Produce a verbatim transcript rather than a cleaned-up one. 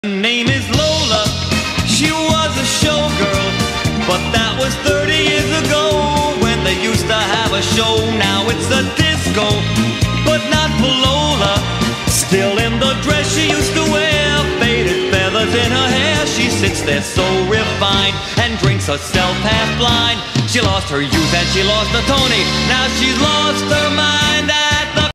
Name is Lola, she was a showgirl, but that was thirty years ago when they used to have a show. Now it's a disco, but not for Lola. Still in the dress she used to wear, faded feathers in her hair. She sits there so refined and drinks herself half blind. She lost her youth and she lost the Tony, now she's lost her mind.